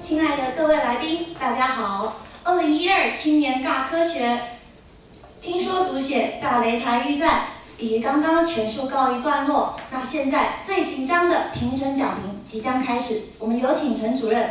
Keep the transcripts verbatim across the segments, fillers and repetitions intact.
亲爱的各位来宾，大家好！二零一二青年尬科学听说读写大擂台预赛已刚刚全数告一段落，那现在最紧张的评审讲评即将开始，我们有请陈主任。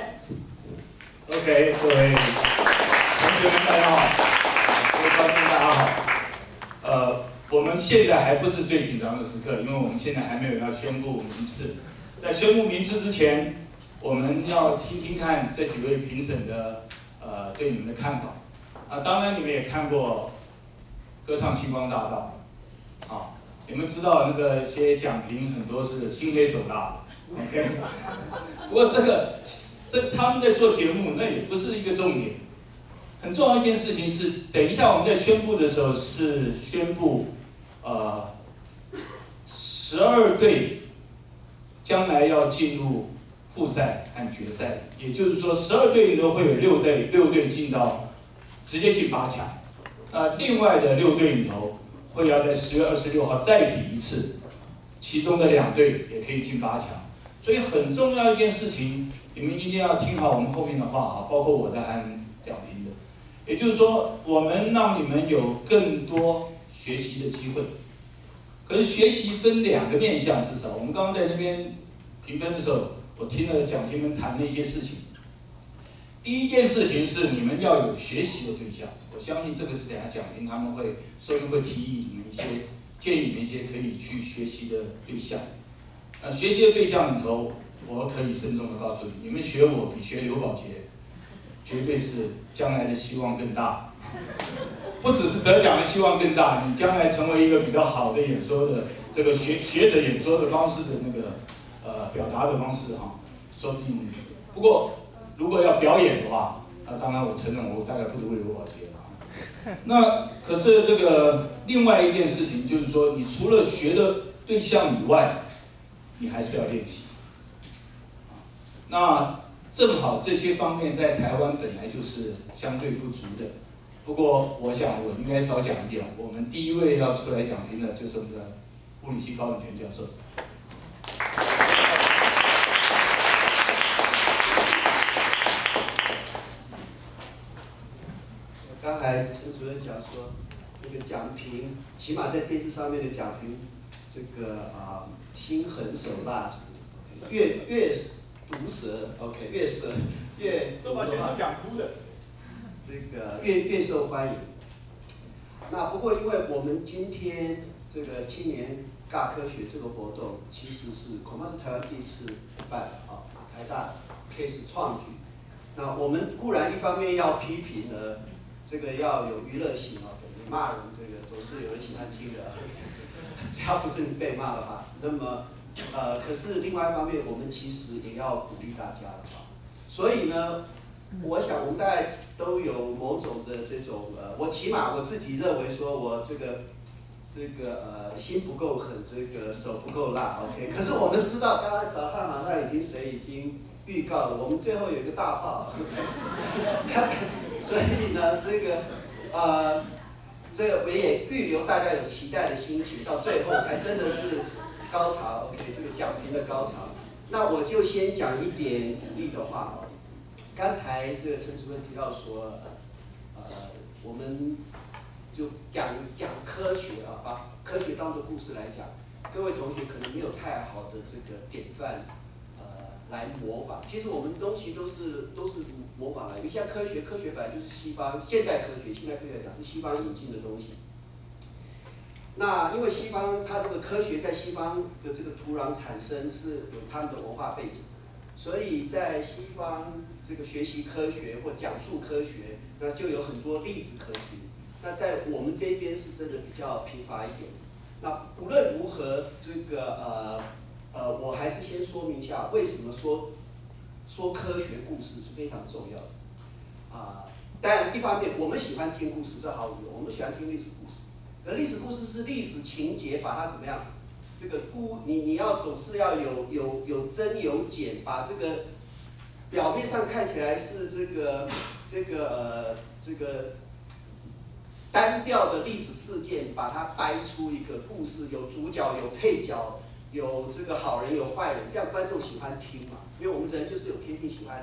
OK， 各位同学们大家好，各位观众大家好。呃，我们现在还不是最紧张的时刻，因为我们现在还没有要宣布名次。在宣布名次之前，我们要听听看这几位评审的呃对你们的看法。啊，当然你们也看过《歌唱星光大道》，好，你们知道那个些奖评很多是心黑手辣 ，OK。不过这个这他们在做节目，那也不是一个重点。很重要一件事情是，等一下我们在宣布的时候是宣布，呃，十二队将来要进入复赛和决赛，也就是说，十二队里头会有六队，六队进到直接进八强。那另外的六队里头会要在十月二十六号再比一次，其中的两队也可以进八强。所以很重要一件事情，你们一定要听好我们后面的话啊，包括我的和讲评的。也就是说，我们让你们有更多学习的机会。可是学习分两个面向，至少我们刚刚在那边评分的时候，我听了讲评们谈的一些事情。第一件事情是你们要有学习的对象，我相信这个是等下讲评他们会收音会提议你们一些建议你们一些可以去学习的对象。那学习的对象里头，我可以慎重的告诉你，你们学我比学刘宝杰，绝对是将来的希望更大。不只是得奖的希望更大，你将来成为一个比较好的演说的这个学学者演说的方式的那个呃表达的方式哈，说不定。不过如果要表演的话，那当然我承认我大概不如刘宝杰了。那可是这个另外一件事情就是说，你除了学的对象以外，你还是要练习。那正好这些方面在台湾本来就是相对不足的。不过我想我应该少讲一点，我们第一位要出来讲评的就是我们的物理系高永全教授。 刚才陈主任讲说，那个讲评，起码在电视上面的讲评，这个啊、呃、心狠手辣，越越毒舌 ，OK， 越舌越都把全都讲哭的， 这个越越受欢迎。那不过因为我们今天这个青年尬科学这个活动，其实是恐怕是台湾第一次办啊，台大 case 创举。那我们固然一方面要批评呢。这个要有娱乐性哦，你骂人这个总是有人喜欢听的，只要不是你被骂的话。那么，呃，可是另外一方面，我们其实也要鼓励大家的哈。所以呢，我想我们大概都有某种的这种呃，我起码我自己认为说我这个这个呃心不够狠，这个手不够辣 ，OK。可是我们知道，刚刚早上好像已经谁已经预告了，我们最后有一个大炮。所以呢，这个呃，这个我也预留大家有期待的心情，到最后才真的是高潮 ，OK， 这个讲评的高潮。那我就先讲一点鼓励的话哦。刚才这个陈主任提到说，呃，我们就讲讲科学啊，把科学当作故事来讲。各位同学可能没有太好的这个典范。来模仿，其实我们东西都是都是模仿来。因为像科学，科学本来就是西方现代科学，现代科学来讲是西方引进的东西。那因为西方它这个科学在西方的这个土壤产生是有他们的文化背景，所以在西方这个学习科学或讲述科学，那就有很多粒子科学。那在我们这边是真的比较贫乏一点。那无论如何，这个呃。呃，我还是先说明一下为什么说说科学故事是非常重要的啊、呃。当然，一方面我们喜欢听故事，这毫无疑问，我们喜欢听历史故事。而历史故事是历史情节，把它怎么样？这个故你你要总是要有有有增有减，把这个表面上看起来是这个这个呃这个单调的历史事件，把它掰出一个故事，有主角，有配角。有这个好人有坏人，这样观众喜欢听嘛？因为我们人就是有天性喜欢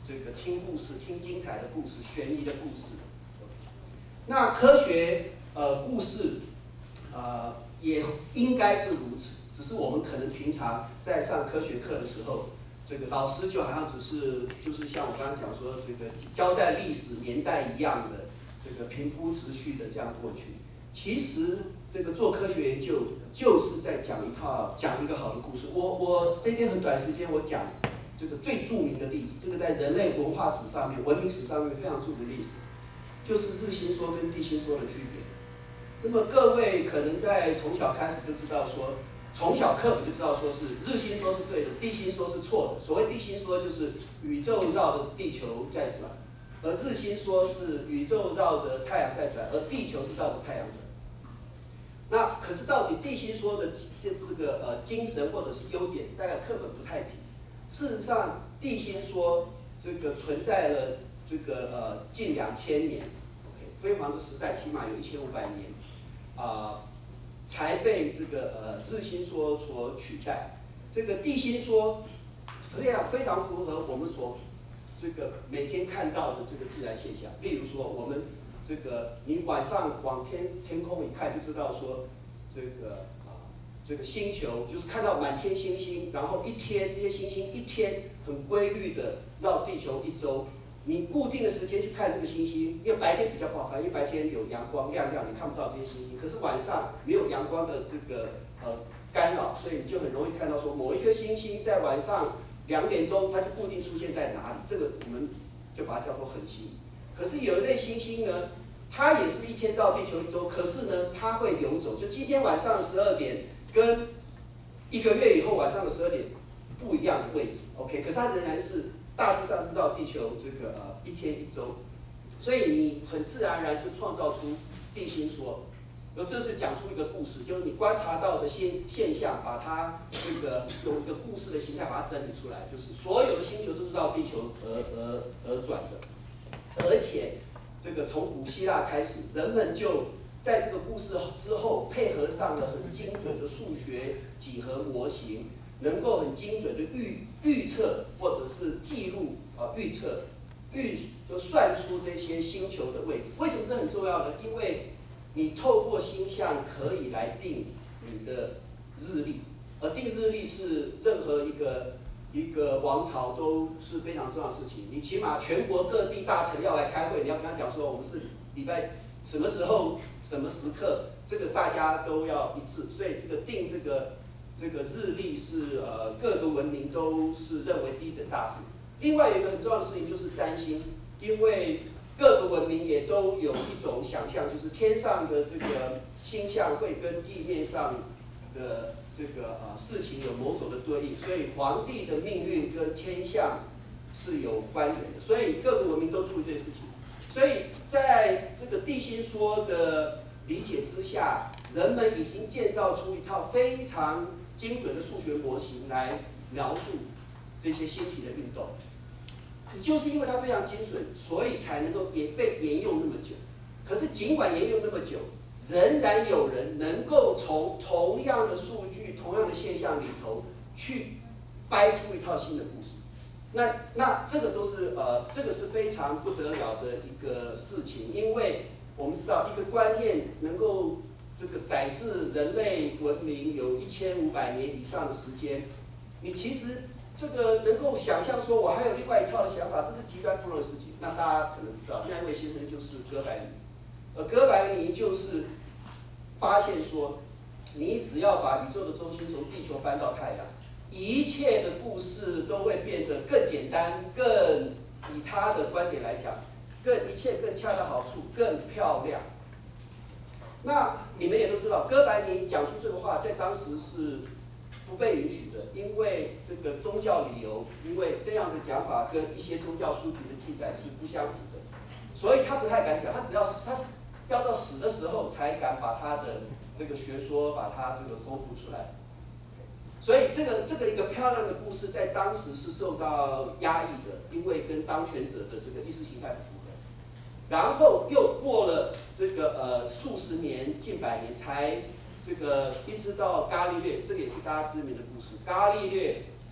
这个听故事、听精彩的故事、悬疑的故事。那科学呃故事，呃也应该是如此，只是我们可能平常在上科学课的时候，这个老师就好像只是就是像我刚刚讲说这个交代历史年代一样的这个平铺直叙的这样过去。其实这个做科学研究就是在讲一套讲一个好的故事。我我这边很短时间我讲这个最著名的例子，这个在人类文化史上面、文明史上面非常著名的例子，就是日心说跟地心说的区别。那么各位可能在从小开始就知道说，从小课本就知道说是日心说是对的，地心说是错的。所谓地心说就是宇宙绕着地球在转，而日心说是宇宙绕着太阳在转，而地球是绕着太阳转。那可是到底地心说的这这个呃精神或者是优点，大概课本不太提。事实上，地心说这个存在了这个呃近两千年 ，OK， 辉煌的时代起码有一千五百年，啊、呃，才被这个呃日心说所取代。这个地心说非常非常符合我们所这个每天看到的这个自然现象。例如说，我们这个你晚上往天天空一看，就知道说这个。这个星球就是看到满天星星，然后一天这些星星一天很规律的绕地球一周。你固定的时间去看这个星星，因为白天比较不好看，因为白天有阳光亮亮，你看不到这些星星。可是晚上没有阳光的这个呃干扰，所以你就很容易看到说某一颗星星在晚上两点钟它就固定出现在哪里，这个我们就把它叫做恒星。可是有一类星星呢，它也是一天绕地球一周，可是呢它会游走，就今天晚上十二点。跟一个月以后晚上的十二点不一样的位置 ，OK， 可是它仍然是大致上是绕地球这个呃一天一周，所以你很自然而然就创造出地心说，然后这是讲出一个故事，就是你观察到的现现象，把它这个用一个故事的形态把它整理出来，就是所有的星球都是绕地球而而而转的，而且这个从古希腊开始，人们就在这个故事之后，配合上了很精准的数学几何模型，能够很精准的预预测或者是记录啊预测预就算出这些星球的位置。为什么这很重要呢？因为你透过星象可以来定你的日历，而定日历是任何一个一个王朝都是非常重要的事情。你起码全国各地大臣要来开会，你要跟他讲说我们是礼拜什么时候、什么时刻，这个大家都要一致。所以这个定这个这个日历是呃各个文明都是认为第一等大事。另外有一个很重要的事情就是占星，因为各个文明也都有一种想象，就是天上的这个星象会跟地面上的这个呃事情有某种的对应，所以皇帝的命运跟天象是有关联的。所以各个文明都注意这些事情。所以在这个地心说的理解之下，人们已经建造出一套非常精准的数学模型来描述这些星体的运动。就是因为它非常精准，所以才能够也被沿用那么久。可是尽管沿用那么久，仍然有人能够从同样的数据、同样的现象里头去掰出一套新的故事。那那这个都是呃，这个是非常不得了的一个事情，因为我们知道一个观念能够这个载至人类文明有一千五百年以上的时间，你其实这个能够想象说我还有另外一套的想法，这是极端不容易的事情。那大家可能知道，那一位先生就是哥白尼，而哥白尼就是发现说，你只要把宇宙的中心从地球搬到太阳，一切的故事都会变得更简单，更以他的观点来讲，更一切更恰到好处，更漂亮。那你们也都知道，哥白尼讲出这个话，在当时是不被允许的，因为这个宗教理由，因为这样的讲法跟一些宗教书籍的记载是不相符的，所以他不太敢讲，他只要他要到死的时候才敢把他的这个学说把它这个公布出来。所以这个这个一个漂亮的故事，在当时是受到压抑的，因为跟当权者的这个意识形态不符合。然后又过了这个呃数十年、近百年，才这个一直到伽利略，这个也是大家知名的故事。伽利略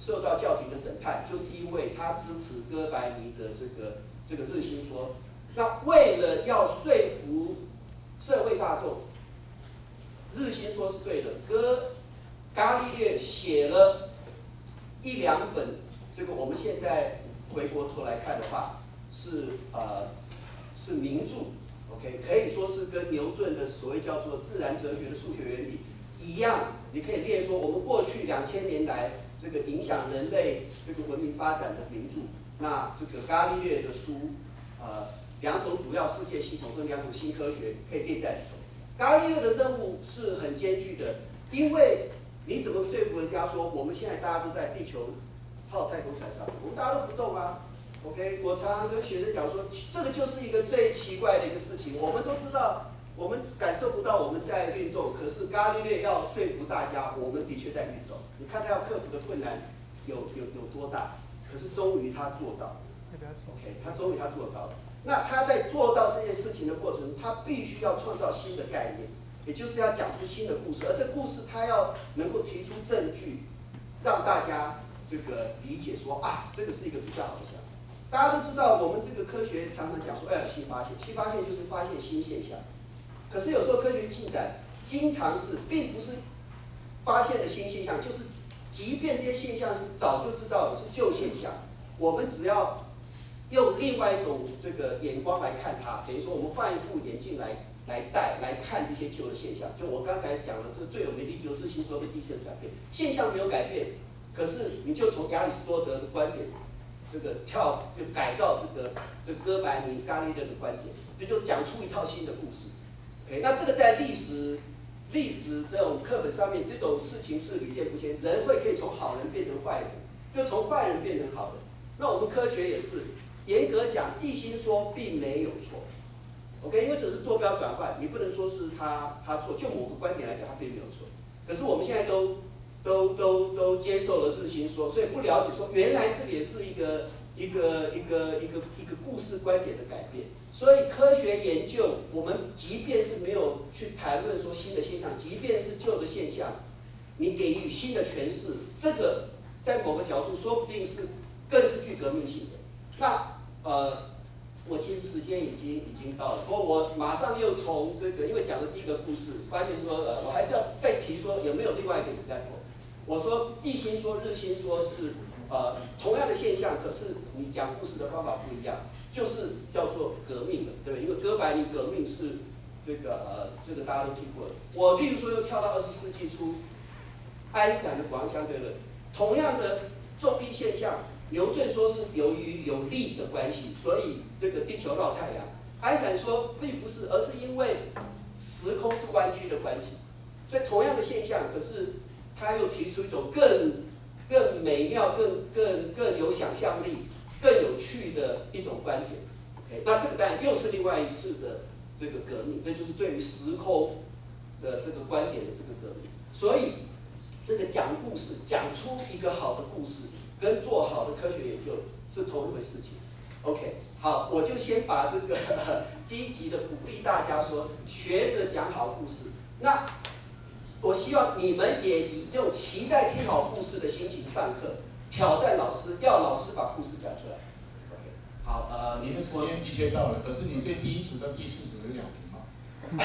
受到教廷的审判，就是因为他支持哥白尼的这个这个日心说。那为了要说服社会大众，日心说是对的，哥伽利略写了一两本，这个我们现在回过头来看的话，是呃是名著 ，OK， 可以说是跟牛顿的所谓叫做自然哲学的数学原理一样，你可以列说我们过去两千年来这个影响人类这个文明发展的名著。那这个伽利略的书，呃，两种主要世界系统跟两种新科学可以列在里头。伽利略的任务是很艰巨的，因为你怎么说服人家说我们现在大家都在地球泡太空船上，我们大家都不动啊 ？OK， 我常常跟学生讲说，这个就是一个最奇怪的一个事情。我们都知道，我们感受不到我们在运动，可是伽利略要说服大家，我们的确在运动。你看他要克服的困难有有有多大？可是终于他做到 ，OK， 他终于他做到了。那他在做到这件事情的过程中，他必须要创造新的概念，也就是要讲出新的故事，而这故事他要能够提出证据，让大家这个理解说啊，这个是一个比较好的想法。大家都知道，我们这个科学常常讲说，哎，新发现，新发现就是发现新现象。可是有时候科学进展经常是并不是发现的新现象，就是即便这些现象是早就知道的，是旧现象，我们只要用另外一种这个眼光来看它，等于说我们换一副眼镜来来戴来看这些旧的现象。就我刚才讲的，这最有名的例子就是日心说的地心转变，现象没有改变，可是你就从亚里士多德的观点，这个跳就改到这个这个哥白尼、伽利略的观点，这就讲出一套新的故事。OK， 那这个在历史历史这种课本上面，这种事情是屡见不鲜，人会可以从好人变成坏人，就从坏人变成好人。那我们科学也是，严格讲，地心说并没有错 ，OK， 因为只是坐标转换，你不能说是他他错，就某个观点来讲，他并没有错。可是我们现在都都都都接受了日心说，所以不了解说原来这个也是一个一个一个一个一个故事观点的改变。所以科学研究，我们即便是没有去谈论说新的现象，即便是旧的现象，你给予新的诠释，这个在某个角度说不定是更是具革命性的。那呃，我其实时间已经已经到了，不过我马上又从这个，因为讲的第一个故事，发现说呃，我还是要再提说有没有另外一个 example。我说地心说、日心说是呃同样的现象，可是你讲故事的方法不一样。就是叫做革命的，对不对？因为哥白尼革命是这个呃，这个大家都听过的。我例如说又跳到二十世纪初，爱因斯坦的广义相对论，同样的重力现象，牛顿说是由于有力的关系，所以这个地球绕太阳。爱因斯坦说并不是，而是因为时空是弯曲的关系。所以同样的现象，可是他又提出一种更更美妙、更更更有想象力。更有趣的一种观点 ，OK， 那这个当然又是另外一次的这个革命，那就是对于时空的这个观点的这个革命。所以，这个讲故事，讲出一个好的故事，跟做好的科学研究是同一回事情。OK， 好，我就先把这个积极的鼓励大家说，学着讲好故事。那我希望你们也以这种期待听好故事的心情上课。挑战老师，要老师把故事讲出来。OK， 好，呃， 您的时间的确到了，可是你对第一组到第四组有两评吗？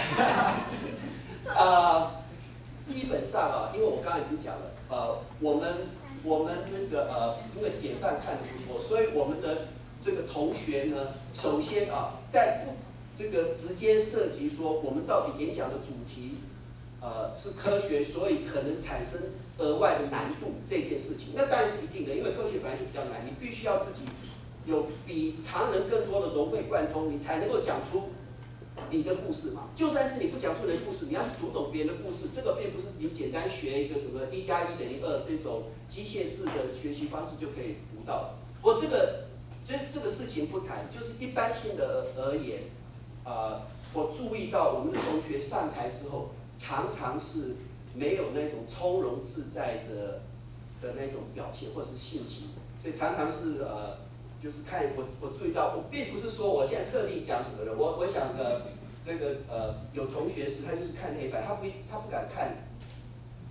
呃，基本上啊，因为我刚才已经讲了，呃，我们我们那个呃，因为典范看的不多，所以我们的这个同学呢，首先啊，在不这个直接涉及说我们到底演讲的主题，呃，是科学，所以可能产生额外的难度这件事情，那当然是一定的，因为科学本来就比较难，你必须要自己有比常人更多的融会贯通，你才能够讲出你的故事嘛。就算是你不讲出你的故事，你要读懂别人的故事，这个并不是你简单学一个什么一加一等于二这种机械式的学习方式就可以读到。我这个这这个事情不谈，就是一般性的而言，啊、呃，我注意到我们的同学上台之后，常常是没有那种从容自在的的那种表现或是信息，所以常常是呃，就是看我我注意到，我并不是说我现在特地讲什么人，我我想呃那个呃有同学是他就是看黑板，他不他不敢看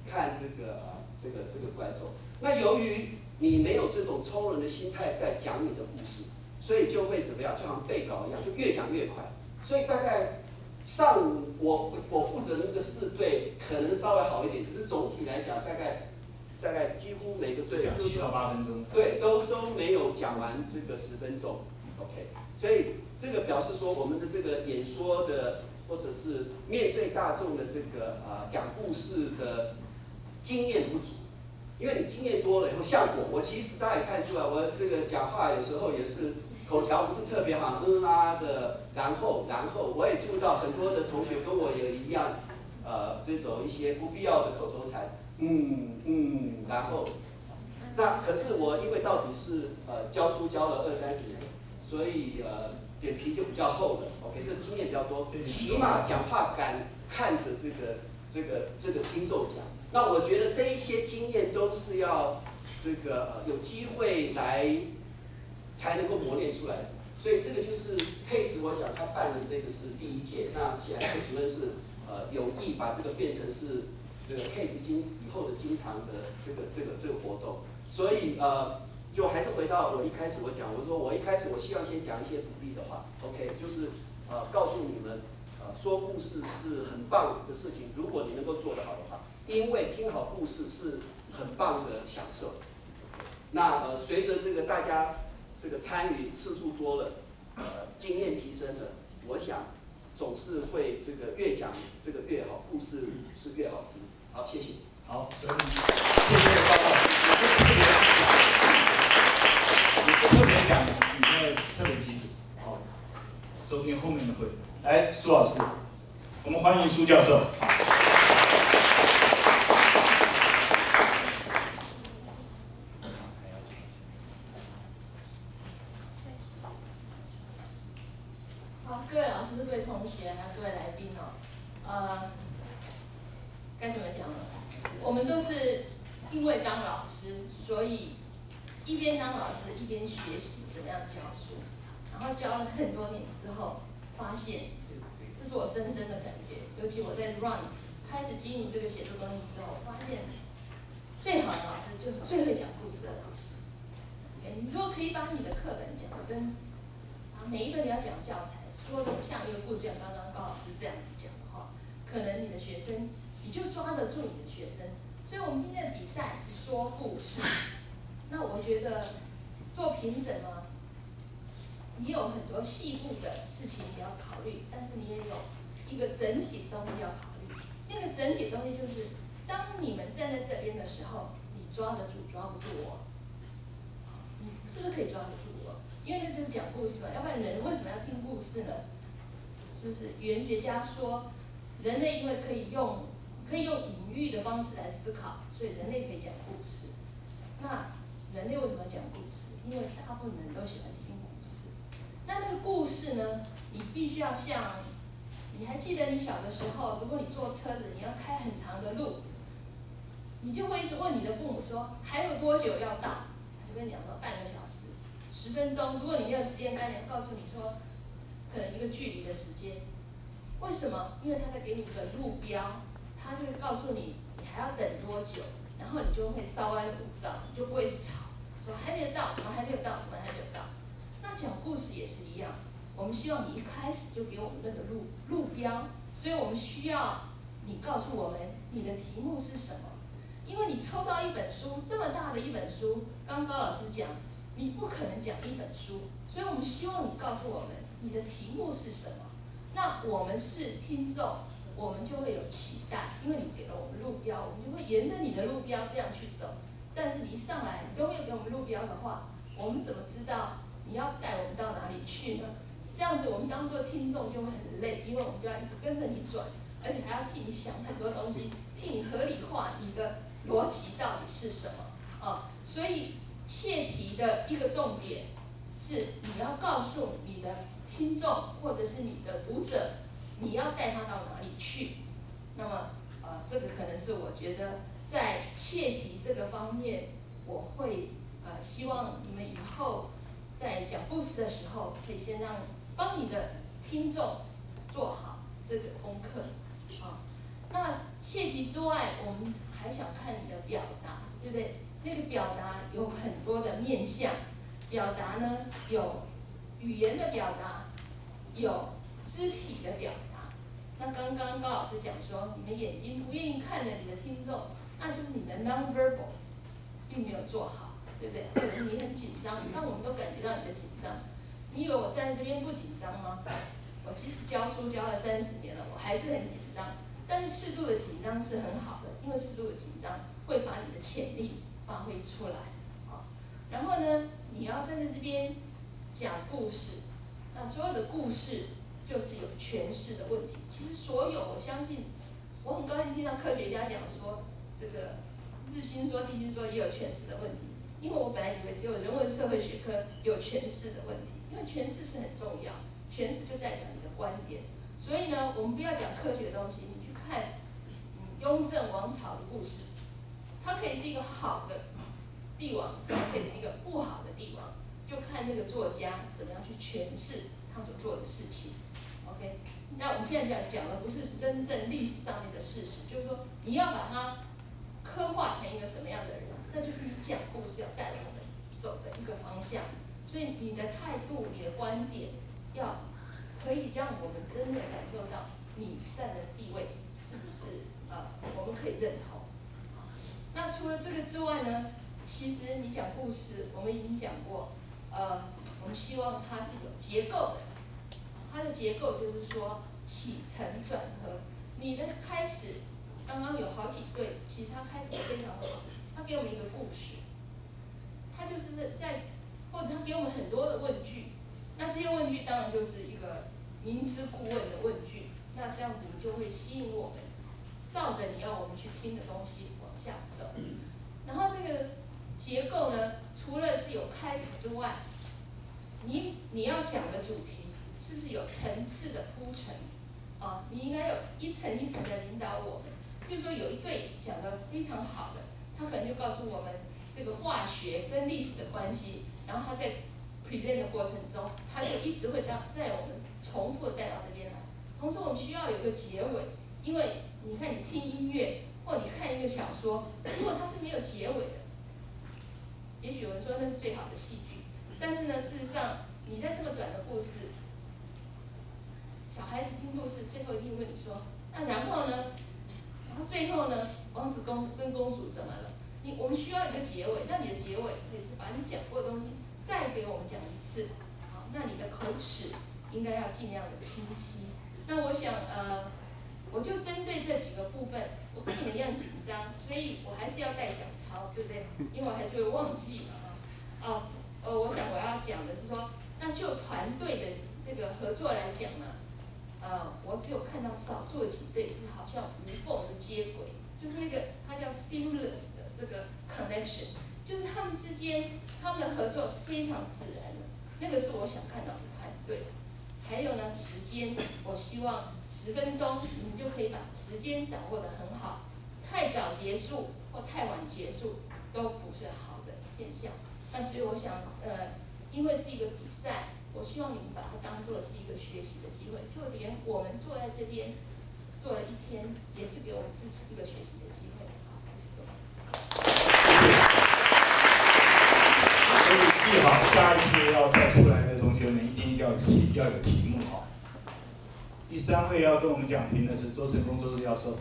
看这个啊这个这个观众。那由于你没有这种从容的心态在讲你的故事，所以就会怎么样？就好像背稿一样，就越讲越快。所以大概上午我我负责的那个四队可能稍微好一点，可是总体来讲，大概大概几乎每个队讲七到八分钟， 对，都都没有讲完这个十分钟。OK， 所以这个表示说我们的这个演说的或者是面对大众的这个啊、呃、讲故事的经验不足。因为你经验多了以后，像我，我其实大家也看出来，我这个讲话有时候也是口条不是特别好，嗯啊的，然后然后我也注意到很多的同学跟我也一样，呃，这种一些不必要的口头禅，嗯嗯，然后，那可是我因为到底是呃教书教了二三十年，所以呃脸皮就比较厚的 ，OK， 这经验比较多，起码讲话敢看着这个这个这个听众讲。那我觉得这一些经验都是要这个呃有机会来才能够磨练出来的，所以这个就是佩斯，我想他办的这个是第一届，那既然佩主任是呃有意把这个变成是这个 case 经以后的经常的这个这个这个活动，所以呃就还是回到我一开始我讲，我说我一开始我希望先讲一些鼓励的话 ，OK， 就是呃告诉你们呃说故事是很棒的事情，如果你能够做得好的话。因为听好故事是很棒的享受。那呃，随着这个大家这个参与次数多了，呃，经验提升了，我想总是会这个越讲这个越好，故事是越好听。好，谢谢。 好，所以谢谢高老师。你不特别讲，你会特别记住。好，收听后面的会。来，苏老师，我们欢迎苏教授。 各位老师、各位同学啊、各位来宾哦，呃，该怎么讲呢？我们都是因为当老师，所以一边当老师一边学习怎么样教书，然后教了很多年之后，发现这是我深深的感觉。尤其我在 Run 开始经营这个写作东西之后，发现最好的老师就是最会讲故事的老师。Okay， 你说可以把你的课本讲的跟啊每一个你要讲教材。说的像一个故事，像刚刚高老师这样子讲的话，可能你的学生你就抓得住你的学生。所以我们今天的比赛是说故事。那我觉得做评审嘛，你有很多细部的事情你要考虑，但是你也有一个整体的东西要考虑。那个整体的东西就是，当你们站在这边的时候，你抓得住抓不住我？你是不是可以抓得住我？因为那就是讲故事嘛，要不然人为什么要听故事呢？是不是？语言学家说，人类因为可以用可以用隐喻的方式来思考，所以人类可以讲故事。那人类为什么要讲故事？因为大部分人都喜欢听故事。那那个故事呢，你必须要像，你还记得你小的时候，如果你坐车子，你要开很长的路，你就会一直问你的父母说，还有多久要到？他就跟你讲说半个小时。十分钟，如果你没有时间概念，告诉你说，可能一个距离的时间，为什么？因为他在给你一个路标，他就会告诉你你还要等多久，然后你就会稍安勿躁，你就不会一直吵，说还没有到，怎么还没有到，怎么还没有到？那讲故事也是一样，我们希望你一开始就给我们那个路路标，所以我们需要你告诉我们你的题目是什么，因为你抽到一本书这么大的一本书，刚高老师讲。你不可能讲一本书，所以我们希望你告诉我们你的题目是什么。那我们是听众，我们就会有期待，因为你给了我们路标，我们就会沿着你的路标这样去走。但是你一上来你都没有给我们路标的话，我们怎么知道你要带我们到哪里去呢？这样子我们当做听众就会很累，因为我们就要一直跟着你转，而且还要替你想很多东西，替你合理化你的逻辑到底是什么啊？所以。切题的一个重点是，你要告诉你的听众或者是你的读者，你要带他到哪里去。那么，呃，这个可能是我觉得在切题这个方面，我会呃希望你们以后在讲故事的时候，可以先让帮你的听众做好这个功课。啊，那切题之外，我们还还想看你的表达，对不对？那个表达有很多的面向，表达呢有语言的表达，有肢体的表达。那刚刚高老师讲说，你们眼睛不愿意看着你的听众，那就是你的 non-verbal 并没有做好，对不对？或者你很紧张，那我们都感觉到你的紧张。你以为我站在这边不紧张吗？我即使教书教了三十年了，我还是很紧张。但是适度的紧张是很好的，因为适度的紧张会把你的潜力发挥出来。啊，然后呢，你要站在这边讲故事，那所有的故事就是有诠释的问题。其实所有，我相信，我很高兴听到科学家讲说，这个日心说、地心说也有诠释的问题。因为我本来以为只有人文社会学科有诠释的问题，因为诠释是很重要，诠释就代表你的观点。所以呢，我们不要讲科学的东西，你去看嗯雍正王朝的故事，它可以是一个好的帝王，它可以是一个不好的帝王，就看那个作家怎么样去诠释他所做的事情。OK， 那我们现在讲讲的不是真正历史上面的事实，就是说你要把它刻画成一个什么样的人，那就是你讲故事要带我们走的一个方向。所以你的态度、你的观点，要可以让我们真的感受到你站的地位是不是呃我们可以认同。那除了这个之外呢，其实你讲故事，我们已经讲过，呃，我们希望它是有结构的。它的结构就是说起承转合。你的开始，刚刚有好几对，其实它开始非常好，它给我们一个故事，它就是在，或者它给我们很多的问句，那这些问句当然就是一个明知故问的问句，那这样子你就会吸引我们，照着你要我们去听的东西往下走。然后这个结构呢，除了是有开始之外，你你要讲的主题是不是有层次的铺陈？啊，你应该有一层一层的引导我们。比如说有一对讲得非常好的，他可能就告诉我们这个化学跟历史的关系，然后他在 present 的过程中，他就一直会带带我们重复的带到这边来。同时我们需要有一个结尾，因为你看你听音乐或你看一个小说，如果它是没有结尾的，也许有人说那是最好的戏剧，但是呢，事实上你在这么短的故事，小孩子听故事最后一定问你说，那然后呢？然后最后呢，王子公跟公主怎么了？你我们需要一个结尾，那你的结尾可以是把你讲过的东西再给我们讲一次，好，那你的口齿应该要尽量的清晰。那我想呃，我就针对这几个部分，我跟你们一样紧张，所以我还是要带小抄，对不对？因为我还是会忘记嘛啊。哦，呃，我想我要讲的是说，那就团队的这个合作来讲呢。呃，我只有看到少数的几对是好像无缝的接轨，就是那个它叫 seamless 的这个 connection， 就是他们之间他们的合作是非常自然的，那个是我想看到的团队。还有呢，时间，我希望十分钟你们就可以把时间掌握得很好，太早结束或太晚结束都不是好的现象。那所以我想，呃，因为是一个比赛。我希望你们把它当作是一个学习的机会，就连我们坐在这边坐了一天，也是给我们自己一个学习的机会。好， 所以记好，下一次要再出来的同学们一定要题要有题目哈。第三位要跟我们讲评的是周成功周教授。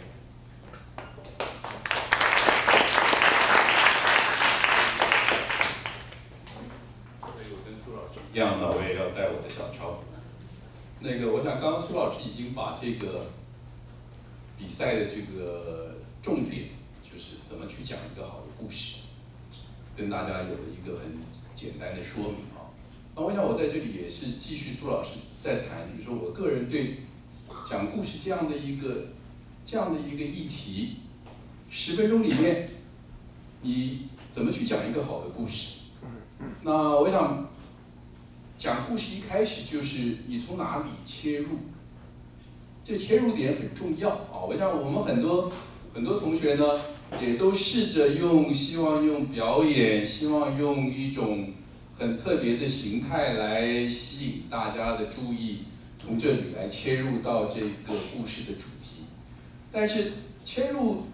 一样呢，我也要带我的小抄。那个，我想刚刚苏老师已经把这个比赛的这个重点，就是怎么去讲一个好的故事，跟大家有了一个很简单的说明啊。那我想我在这里也是继续苏老师在谈，就是说我个人对讲故事这样的一个这样的一个议题，十分钟里面你怎么去讲一个好的故事？那我想。讲故事一开始就是你从哪里切入，这切入点很重要啊！我想我们很多很多同学呢，也都试着用，希望用表演，希望用一种很特别的形态来吸引大家的注意，从这里来切入到这个故事的主题。但是切入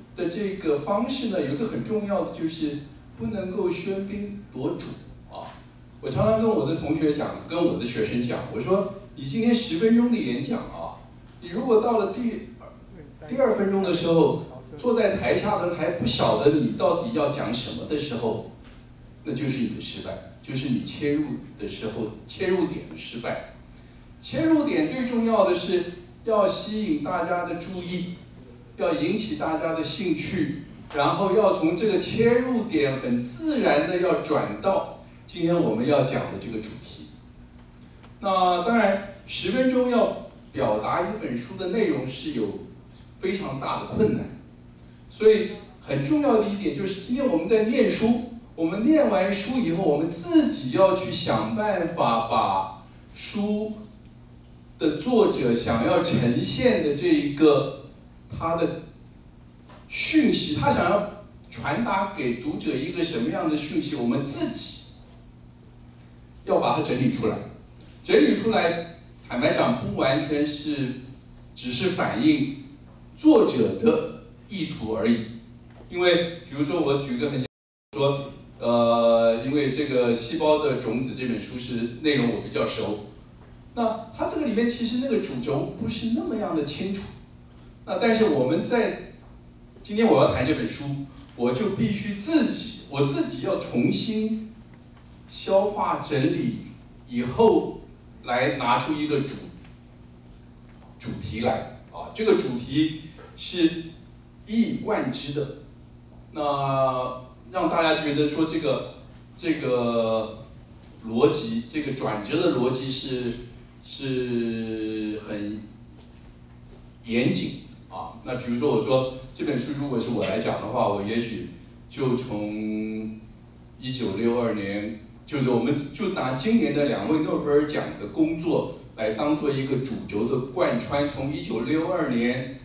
的这个方式呢，有一个很重要的就是不能够喧宾夺主啊。我常常跟我的同学讲，跟我的学生讲，我说你今天十分钟的演讲啊，你如果到了第第二分钟的时候，坐在台下的还不晓得你到底要讲什么的时候，那就是你的失败，就是你切入的时候切入点的失败。切入点最重要的是要吸引大家的注意，要引起大家的兴趣，然后要从这个切入点很自然的要转到今天我们要讲的这个主题。那当然，十分钟要表达一本书的内容是有非常大的困难，所以很重要的一点就是，今天我们在念书，我们念完书以后，我们自己要去想办法把书的作者想要呈现的这一个他的讯息，他想要传达给读者一个什么样的讯息，我们自己要把它整理出来。整理出来，坦白讲，不完全是只是反映作者的意图而已。因为比如说，我举个很说，呃，因为这个《细胞的种子》这本书是内容我比较熟。那它这个里面其实那个主轴不是那么样的清楚，那但是我们在今天我要谈这本书，我就必须自己我自己要重新消化整理以后，来拿出一个主主题来啊，这个主题是一以贯之的，那让大家觉得说这个这个逻辑，这个转折的逻辑是。是很严谨啊。那比如说，我说这本书如果是我来讲的话，我也许就从一九六二年，就是我们就拿今年的两位诺贝尔奖的工作来当做一个主轴的贯穿，从一九六二年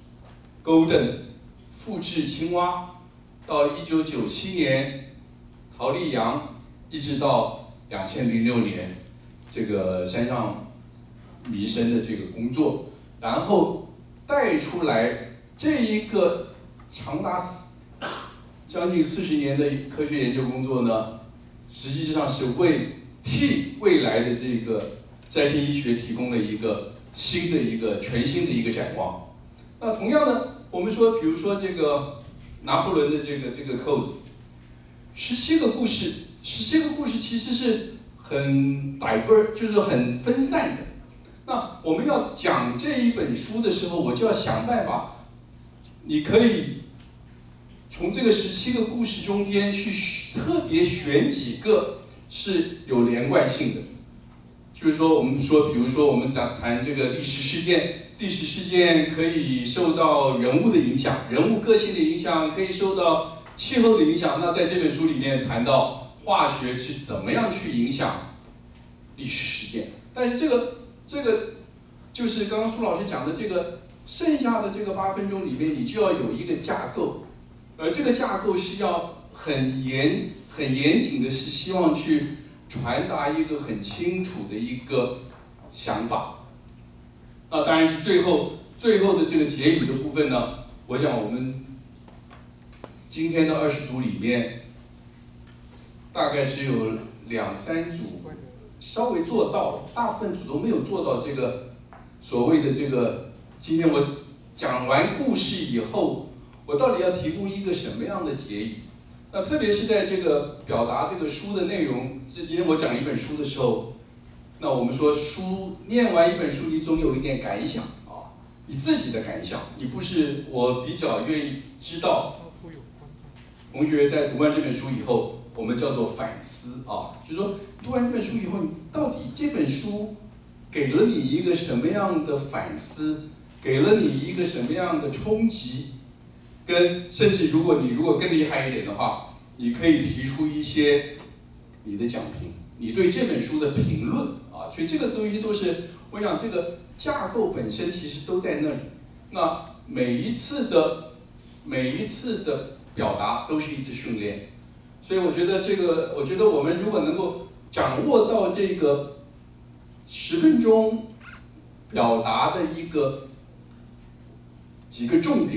Golden 复制青蛙，到一九九七年陶丽阳，一直到两千零六年这个山上弥生的这个工作，然后带出来这一个长达将近四十年的科学研究工作呢，实际上是为替未来的这个再生医学提供了一个新的一个全新的一个展望。那同样的，我们说，比如说这个拿破仑的这个这个扣子，十七个故事，十七个故事其实是很 diverse， 就是很分散的。那我们要讲这一本书的时候，我就要想办法，你可以从这个十七个故事中间去特别选几个是有连贯性的。就是说，我们说，比如说我们谈谈这个历史事件，历史事件可以受到人物的影响，人物个性的影响，可以受到气候的影响。那在这本书里面谈到化学是怎么样去影响历史事件，但是这个。这个就是刚刚苏老师讲的这个，剩下的这个八分钟里面，你就要有一个架构，而这个架构是要很严、很严谨的，是希望去传达一个很清楚的一个想法。那当然是最后最后的这个结语的部分呢，我想我们今天的二十组里面，大概只有两三组。稍微做到，大部分组都没有做到这个所谓的这个。今天我讲完故事以后，我到底要提供一个什么样的结语？那特别是在这个表达这个书的内容，今天我讲一本书的时候，那我们说书念完一本书，你总有一点感想啊，你自己的感想，你不是我比较愿意知道。同学在读完这本书以后。我们叫做反思啊，就是说读完这本书以后，你到底这本书给了你一个什么样的反思，给了你一个什么样的冲击，跟甚至如果你如果更厉害一点的话，你可以提出一些你的讲评，你对这本书的评论啊，所以这个东西都是，我想这个架构本身其实都在那里。那每一次的每一次的表达都是一次训练。所以我觉得这个，我觉得我们如果能够掌握到这个十分钟表达的一个几个重点，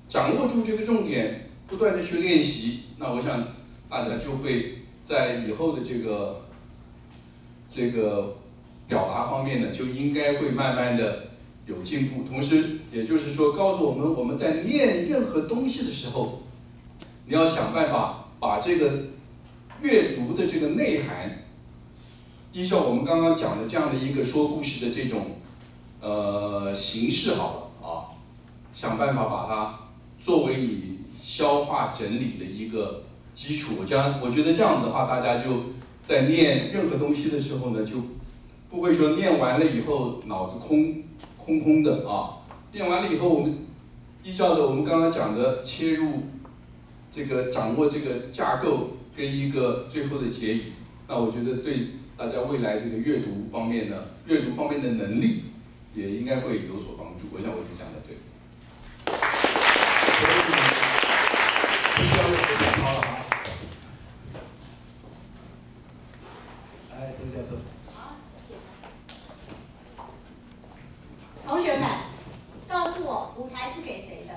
掌握住这个重点，不断的去练习，那我想大家就会在以后的这个这个表达方面呢，就应该会慢慢的有进步。同时，也就是说，告诉我们我们在念任何东西的时候，你要想办法把这个阅读的这个内涵，依照我们刚刚讲的这样的一个说故事的这种呃形式好了啊，想办法把它作为你消化整理的一个基础。我将我觉得这样的话，大家就在念任何东西的时候呢，就不会说念完了以后脑子空空空的啊。念完了以后，我们依照着我们刚刚讲的切入这个掌握这个架构跟一个最后的结语，那我觉得对大家未来这个阅读方面呢，阅读方面的能力也应该会有所帮助。我想我就讲到这里。 所以不需要再讲好了啊。来，陈教授。 好，谢谢。同学们，告诉我舞台是给谁的？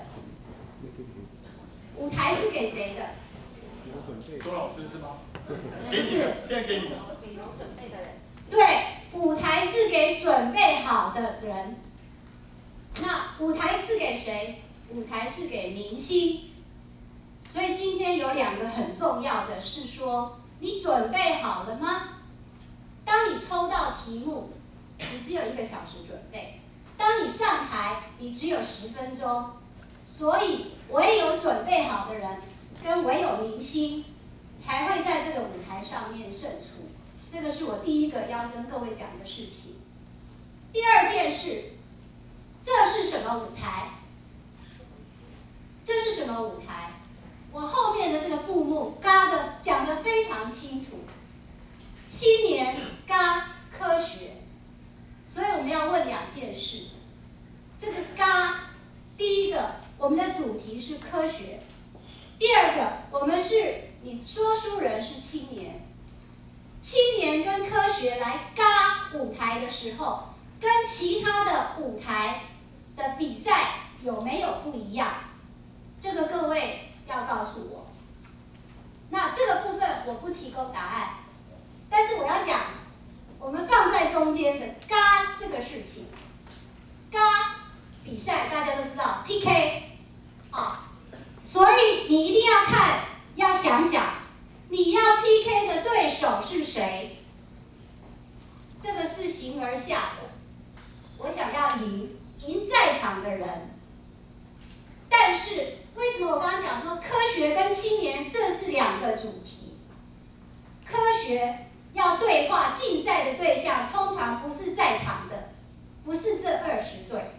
舞台是给谁的？ 周老师是吗？ 不是， 现在给你。 给有准备的人。对，舞台是给准备好的人。那舞台是给谁？舞台是给明星。所以今天有两个很重要的是说，你准备好了吗？当你抽到题目，你只有一个小时准备；当你上台，你只有十分钟。所以，唯有准备好的人，跟唯有明星，才会在这个舞台上面胜出。这个是我第一个要跟各位讲的事情。第二件事，这是什么舞台？这是什么舞台？我后面的这个布幕嘎的讲得非常清楚。青年嘎科学，所以我们要问两件事。这个嘎，第一个，我们的主题是科学；第二个，我们是你说书人是青年。青年跟科学来嘎舞台的时候，跟其他的舞台的比赛有没有不一样？这个各位要告诉我。那这个部分我不提供答案，但是我要讲，我们放在中间的嘎这个事情，嘎比赛大家都知道 P K 啊，所以你一定要看，要想想。你要 P K 的对手是谁？这个是形而下的。我想要赢，赢在场的人。但是为什么我刚刚讲说科学跟青年这是两个主题？科学要对话竞赛的对象，通常不是在场的，不是这二十对。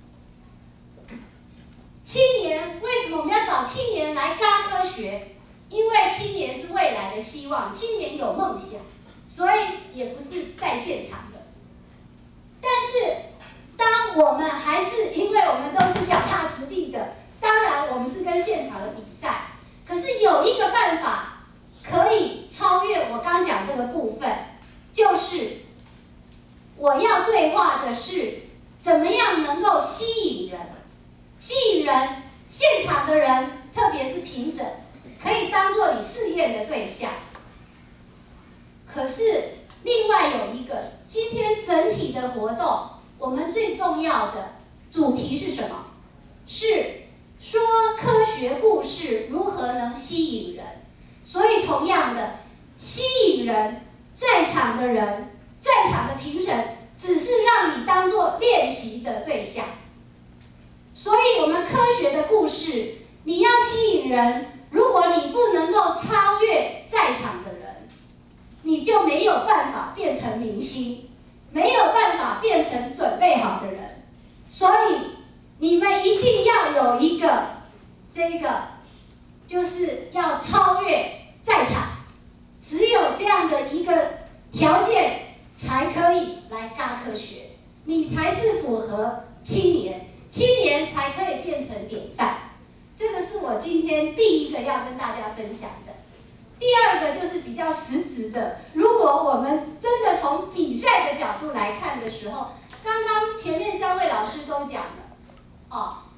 青年为什么我们要找青年来嘎科学？因为青年是未来的希望，青年有梦想，所以也不是在现场的。但是，当我们还是因为我们都是脚踏实地的，当然我们是跟现场的比赛。可是有一个办法可以超越我刚讲这个部分，就是我要对话的是怎么样能够吸引人，吸引人，现场的人，特别是评审。可以当做你试验的对象。可是另外有一个，今天整体的活动，我们最重要的主题是什么？是说科学故事如何能吸引人。所以同样的，吸引人，在场的人，在场的评审，只是让你当做练习的对象。所以我们科学的故事，你要吸引人。如果你不能够超越在场的人，你就没有办法变成明星，没有办法变成准备好的人。所以你们一定要有一个这个，就是要超越在场。只有这样的一个条件，才可以来嘎科学，你才是符合青年，青年才可以变成典范。这个是我今天第一个要跟大家分享的。第二个就是比较实质的，如果我们真的从比赛的角度来看的时候，刚刚前面三位老师都讲了，哦，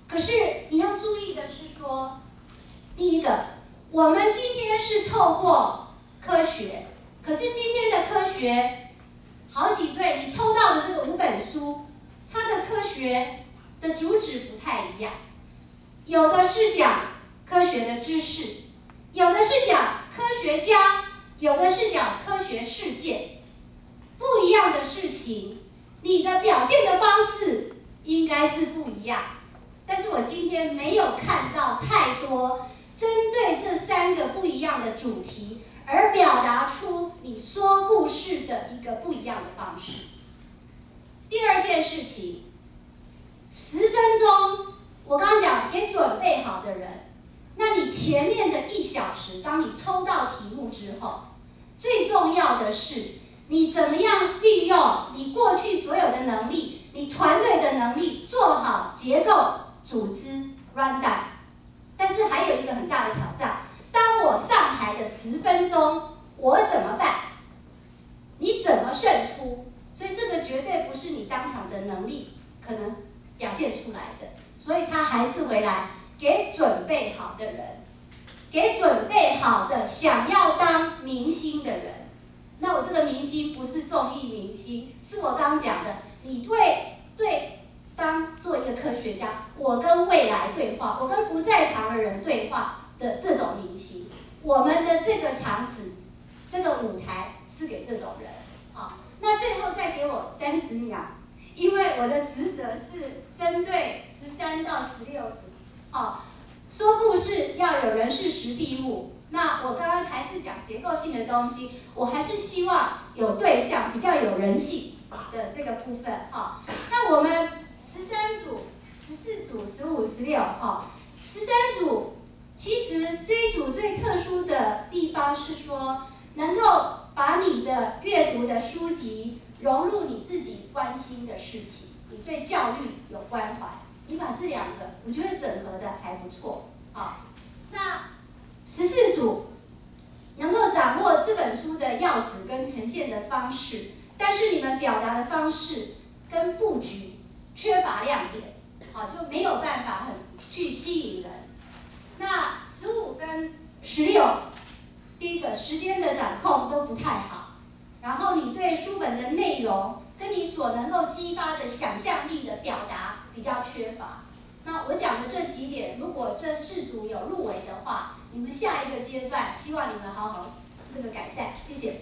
可是你要注意的是说，第一个，我们今天是透过科学，可是今天的科学，好几对你抽到的这个五本书，它的科学的主旨不太一样，有的是讲科学的知识，有的是讲科学家，有的是讲科学事件，不一样的事情，你的表现的方式应该是不一样。但是我今天没有看到太多针对这三个不一样的主题而表达出你说故事的一个不一样的方式。第二件事情，十分钟，我刚刚讲给准备好的人，那你前面的一小时，当你抽到题目之后，最重要的是你怎么样利用你过去所有的能力，你团队的能力，做好结构、组织、rundown。但是还有一个很大的挑战，当我上台的十分钟，我怎么办？你怎么胜出？所以这个绝对不是你当场的能力可能表现出来的，所以他还是回来给准备好的人，给准备好的想要当明星的人。那我这个明星不是综艺明星，是我刚讲的，你对对当做一个科学家，我跟未来对话，我跟不在场的人对话的这种明星。我们的这个场子，这个舞台是给这种人。好，那最后再给我三十秒，因为我的职责是针对十三到十六组。好，说故事要有人事实地物。那我刚刚还是讲结构性的东西，我还是希望有对象，比较有人性的这个部分。好，那我们十三组、十四组、十五、十六，哈，十三组其实这一组最特殊的地方是说，能够把你的阅读的书籍融入你自己关心的事情，你对教育有关怀，你把这两个，我觉得整合的还不错。好，那十四组能够掌握这本书的要旨跟呈现的方式，但是你们表达的方式跟布局缺乏亮点，好，就没有办法很去吸引人。那十五跟十六，第一个时间的掌控都不太好，然后你对书本的内容跟你所能够激发的想象力的表达比较缺乏。那我讲的这几点，如果这四组有入围的话，你们下一个阶段希望你们好好这个改善，谢谢。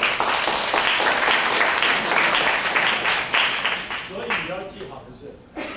所以你要记好的是，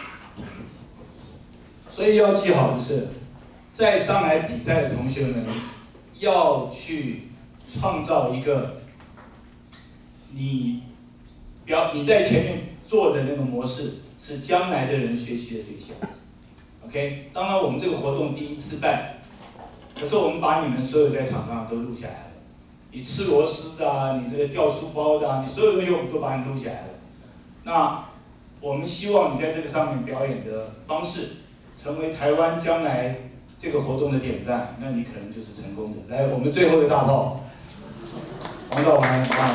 所以要记好的是，在上来比赛的同学们要去创造一个你表你在前面做的那个模式，是将来的人学习的对象。OK， 当然我们这个活动第一次办，可是我们把你们所有在场上都录下来了，你吃螺丝的啊，你这个掉书包的啊，你所有东西我们都把你录下来了。那我们希望你在这个上面表演的方式，成为台湾将来这个活动的典范，那你可能就是成功的。来，我们最后的大炮，黄道环啊。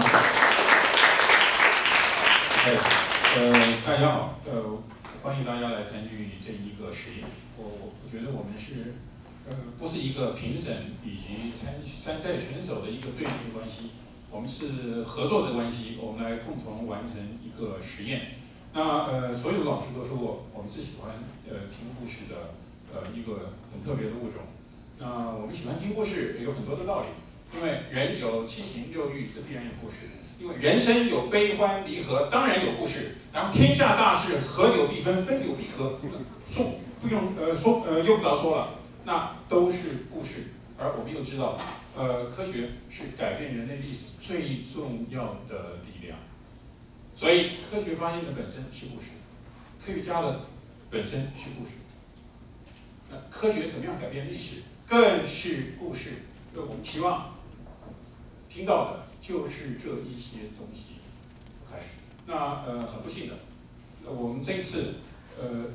对，呃，大家好，呃，欢迎大家来参与这一个实验。我我我觉得我们是，呃，不是一个评审以及参参赛选手的一个对立关系，我们是合作的关系，我们来共同完成一个实验。那呃，所有的老师都说过，我们是喜欢呃听故事的呃一个很特别的物种。那我们喜欢听故事有很多的道理，因为人有七情六欲，这必然有故事。因为人生有悲欢离合，当然有故事。然后天下大事，合久必分，分久必合。说不用呃说呃用不着说了，那都是故事。而我们又知道，呃，科学是改变人类历史最重要的力量。所以科学发现的本身是故事，科学家的本身是故事。那科学怎么样改变历史，更是故事。所以我们期望听到的就是这一些东西开始。那呃很不幸的，我们这一次呃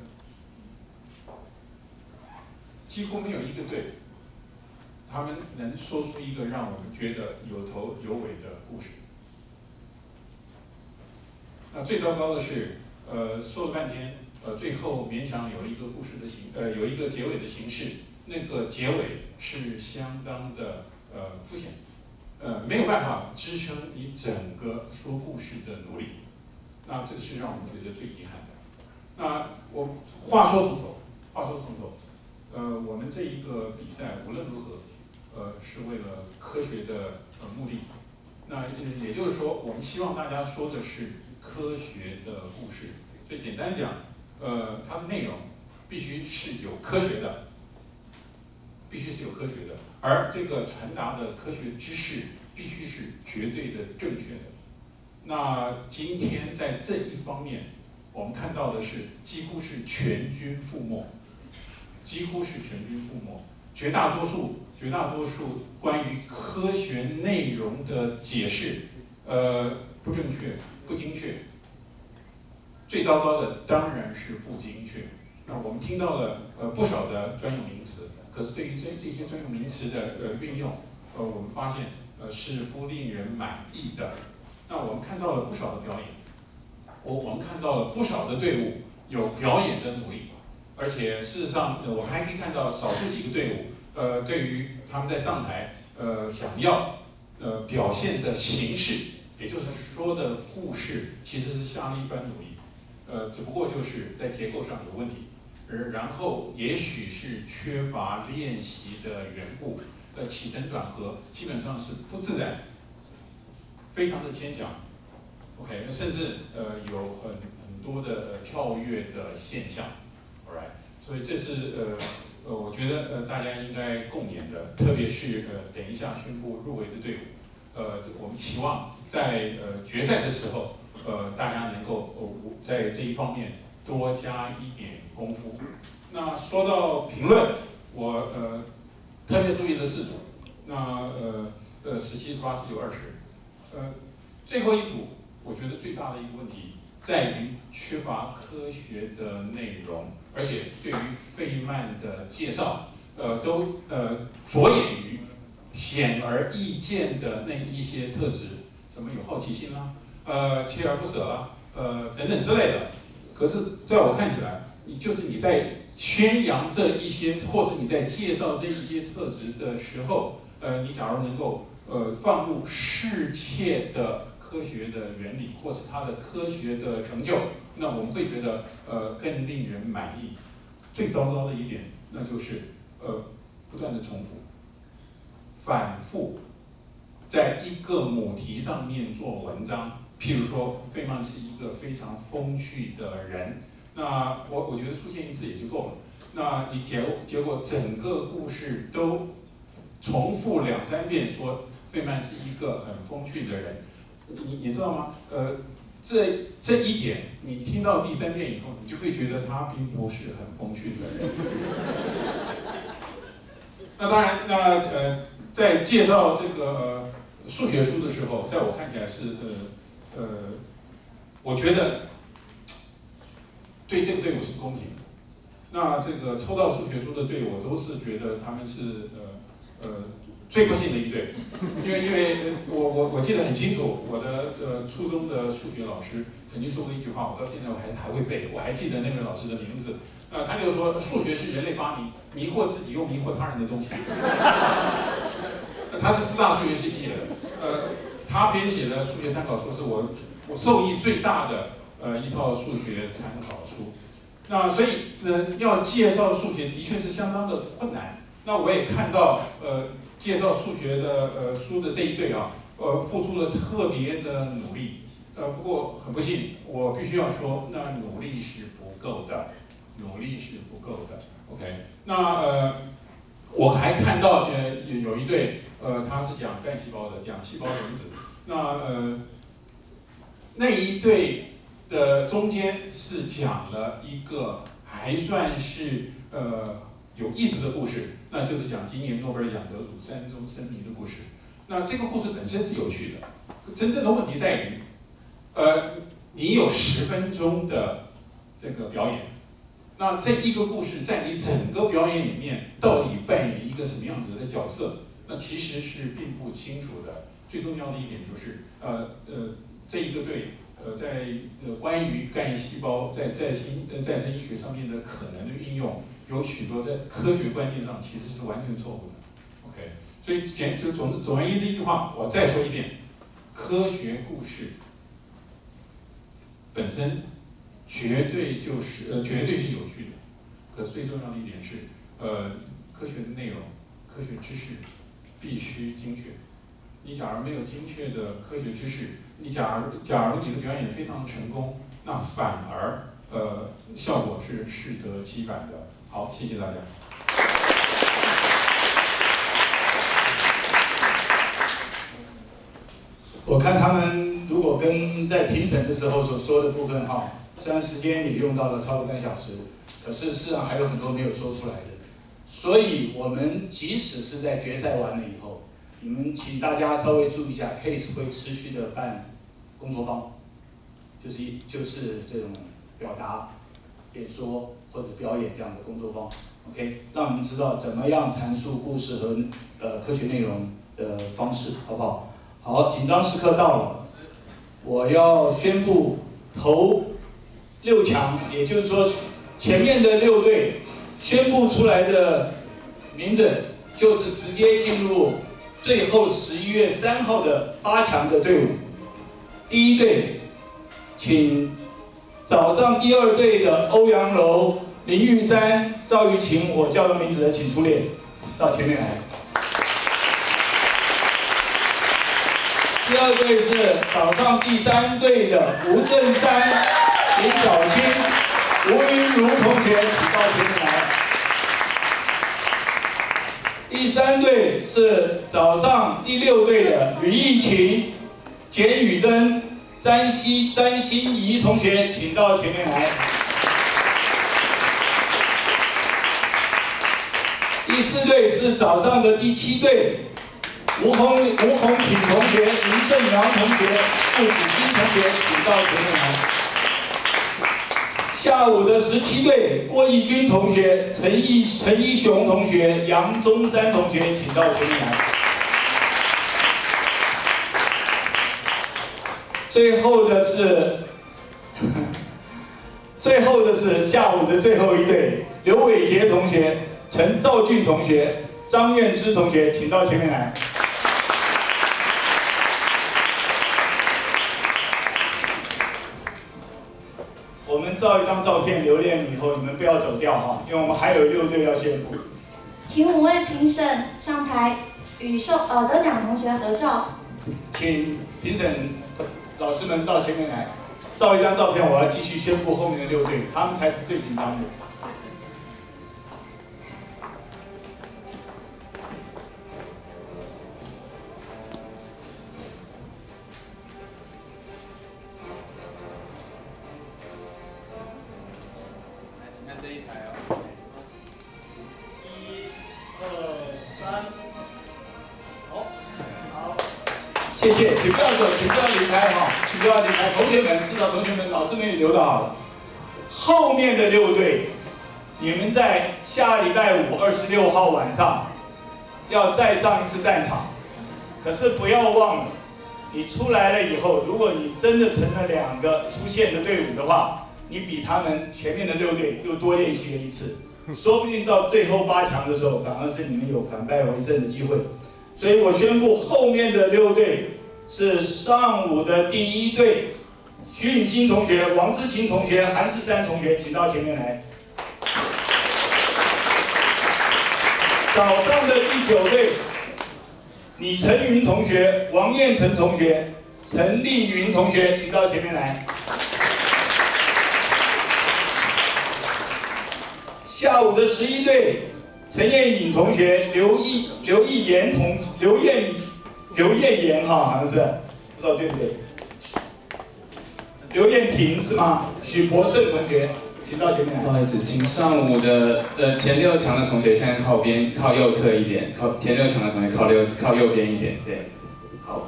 几乎没有一个队，他们能说出一个让我们觉得有头有尾的故事。那最糟糕的是，呃说了半天呃，最后勉强有一个故事的形，呃，有一个结尾的形式，那个结尾是相当的呃肤浅，呃，没有办法支撑你整个说故事的努力。那这个是让我们觉得最遗憾的。那我话说从头，话说从头，呃，我们这一个比赛无论如何，呃，是为了科学的呃目的。那也就是说，我们希望大家说的是科学的故事。所以简单讲，呃，它的内容必须是有科学的，必须是有科学的，而这个传达的科学知识必须是绝对的正确的。那今天在这一方面，我们看到的是几乎是全军覆没，几乎是全军覆没，绝大多数绝大多数关于科学内容的解释，呃，不正确、不精确。最糟糕的当然是不精确。那我们听到了呃不少的专有名词，可是对于这这些专有名词的呃运用，呃，我们发现呃是不令人满意的。那我们看到了不少的表演，我我们看到了不少的队伍有表演的努力，而且事实上，呃，我们还可以看到少数几个队伍，呃，对于他们在上台，呃，想要呃表现的形式，也就是说的故事，其实是下了一番努力，呃，只不过就是在结构上有问题，而然后也许是缺乏练习的缘故，呃，起承转合基本上是不自然。非常的牵强 ，OK， 甚至呃有很很多的跳跃的现象 ，all right， 所以这是呃呃我觉得呃大家应该共勉的，特别是呃等一下宣布入围的队伍，呃我们期望在呃决赛的时候，呃大家能够呃在这一方面多加一点功夫。那说到评论，我呃特别注意了四组，那呃呃十七、十八、十九、二十。呃，最后一组，我觉得最大的一个问题在于缺乏科学的内容，而且对于费曼的介绍，呃，都呃着眼于显而易见的那一些特质，什么有好奇心啦，呃，锲而不舍啦，呃，等等之类的。可是，在我看起来，你就是你在宣扬这一些，或者你在介绍这一些特质的时候，呃，你假如能够呃，放入适切的科学的原理，或是它的科学的成就，那我们会觉得呃更令人满意。最糟糕的一点，那就是呃不断的重复、反复，在一个母题上面做文章。譬如说，费曼是一个非常风趣的人，那我我觉得出现一次也就够了。那你结结果整个故事都重复两三遍说。费曼是一个很风趣的人，你你知道吗？呃，这这一点你听到第三遍以后，你就会觉得他并不是很风趣的人。那当然，那呃，在介绍这个、呃、数学书的时候，在我看起来是呃呃，我觉得对这个队伍是不公平的。那这个抽到数学书的队伍，我都是觉得他们是呃呃。最不幸的一对，因为因为我我我记得很清楚，我的呃初中的数学老师曾经说过一句话，我到现在我还还会背，我还记得那位老师的名字，呃，他就说数学是人类发明迷惑自己又迷惑他人的东西。他是师大数学系毕业的，呃，他编写的数学参考书是我我受益最大的呃一套数学参考书。那所以呢，要介绍数学的确是相当的困难。那我也看到呃。介绍数学的呃书的这一队啊，呃付出了特别的努力，呃不过很不幸，我必须要说，那努力是不够的，努力是不够的。OK， 那呃我还看到呃有有一队呃他是讲干细胞的，讲细胞原子，那呃那一队的中间是讲了一个还算是呃有意思的故事。那就是讲今年诺贝尔奖得主山中生迷的故事。那这个故事本身是有趣的，真正的问题在于，呃，你有十分钟的这个表演，那这一个故事在你整个表演里面到底扮演一个什么样子的角色？那其实是并不清楚的。最重要的一点就是，呃呃，这一个队呃，在呃关于干细胞在再生呃再生医学上面的可能的应用，有许多在科学观念上其实是完全错误的。OK， 所以简就总总而言之一句话，我再说一遍，科学故事本身绝对就是呃绝对是有趣的，可是最重要的一点是，呃，科学的内容、科学知识必须精确。你假如没有精确的科学知识，你假如假如你的表演非常成功，那反而呃效果是适得其反的。好，谢谢大家。 我看他们如果跟在评审的时候所说的部分哈，虽然时间也用到了超过半小时，可是事实上还有很多没有说出来的。所以我们即使是在决赛完了以后，你们请大家稍微注意一下 ，Case 会持续的办工作坊，就是就是这种表达、演说或者表演这样的工作坊 ，OK， 让我们知道怎么样阐述故事和呃科学内容的方式，好不好？好，紧张时刻到了，我要宣布头六强，也就是说前面的六队宣布出来的名字，就是直接进入最后十一月三号的八强的队伍。第一队，请早上第二队的欧阳柔、林玉山、赵玉琴，我叫的名字的请出列，到前面来。第二队是早上第三队的吴正山、林小青、吴云如同学，请到前面来。第三队是早上第六队的吕艺琴、简宇珍、詹希詹欣怡同学，请到前面来。第四队是早上的第七队。吴红吴红品同学、林胜苗同学、傅子欣同学，请到前面来。下午的十七队，郭义军同学、陈义陈一雄同学、杨中山同学，请到前面来。最后的是，最后的是下午的最后一队，刘伟杰同学、陈兆俊同学、张苑之同学，请到前面来。我们照一张照片留念以后，你们不要走掉哈，因为我们还有六队要宣布。 请五位评审上台与受呃得奖同学合照。 请评审老师们到前面来，照一张照片，我要继续宣布后面的六队，他们才是最紧张的。这一台哦，一、二、三，好，好，谢谢，请不要走，请不要离开哈，请不要离开，同学们，至少同学们、老师们也留到好了。后面的六队，你们在下礼拜五二十六号晚上要再上一次战场，可是不要忘了，你出来了以后，如果你真的成了两个出线的队伍的话，你比他们前面的六队又多练习了一次，说不定到最后八强的时候，反而是你们有反败为胜的机会。所以我宣布后面的六队是上午的第一队，徐允欣同学、王之晴同学、韩世山同学，请到前面来。早上的第九队，李晨云同学、王彦成同学、陈丽云同学，请到前面来。下午的十一队，陈燕颖同学、刘毅、刘毅言同、刘燕、刘燕言哈，好像是，不知道对不对？刘燕婷是吗？许博胜同学，请到前面来。 不好意思，请上午的呃前六强的同学现在靠边靠右侧一点，靠前六强的同学靠右靠右边一点，对，好。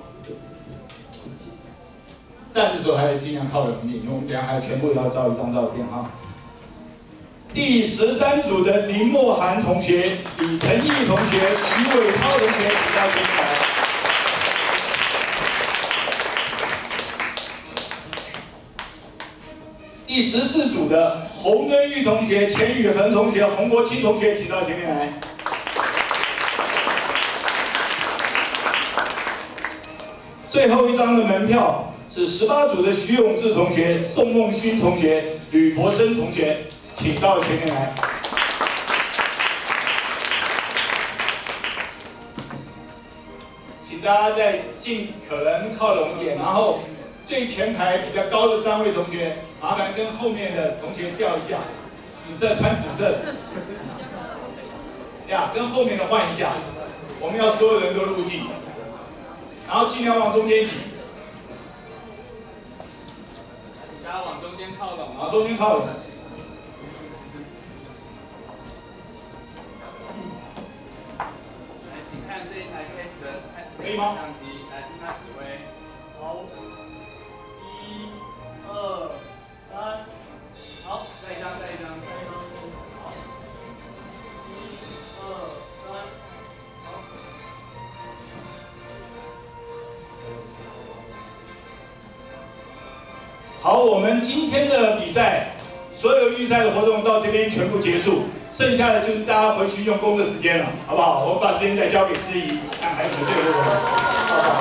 站的时候还要尽量靠拢一点，因为我们等下还要全部要照一张照片哈。第十三组的林默涵同学、李成义同学、徐伟涛同学，请到前面来。 第十四组的洪根玉同学、钱宇恒同学、洪国清同学，请到前面来。最后一张的门票是十八组的徐永志同学、宋梦勋同学、吕博生同学，请到前面来。请大家再尽可能靠拢一点，然后最前排比较高的三位同学，麻烦跟后面的同学调一下，紫色穿紫色，呀，跟后面的换一下，我们要所有人都入镜。然后尽量往中间挤， 大家往中间靠拢， 往中间靠拢。 来，请看这一台 case 的可以吗？ 相机，来听他指挥。 好，一、二、三，好， 再一张，再一张，再一张。 好，一、二、三，好。好，我们今天的比赛，所有预赛的活动到这边全部结束，剩下的就是大家回去用功的时间了，好不好？我们把时间再交给司仪，看还有没有最后的，好不好？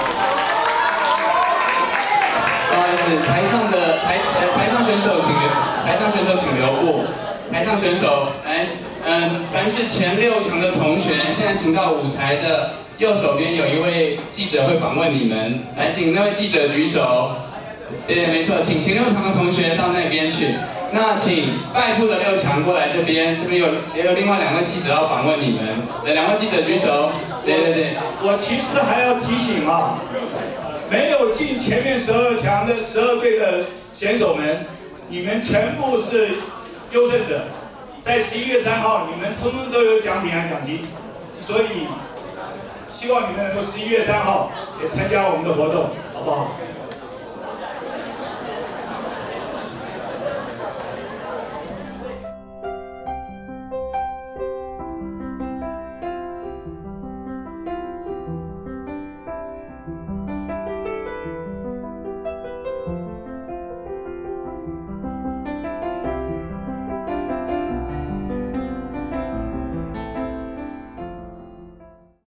不好意思，台上的台呃台上选手请留，台上选手请留步，台上选手来，嗯，凡是前六强的同学，现在请到舞台的右手边有一位记者会访问你们，来，请那位记者举手。对，没错，请前六强的同学到那边去。那请败部的六强过来这边，这边有也有另外两位记者要访问你们。对，两位记者举手。对对对。 我其实还要提醒啊，没有进前面十二强的十二队的选手们，你们全部是优胜者，在十一月三号，你们通通都有奖品和奖金，所以希望你们能够十一月三号也参加我们的活动，好不好？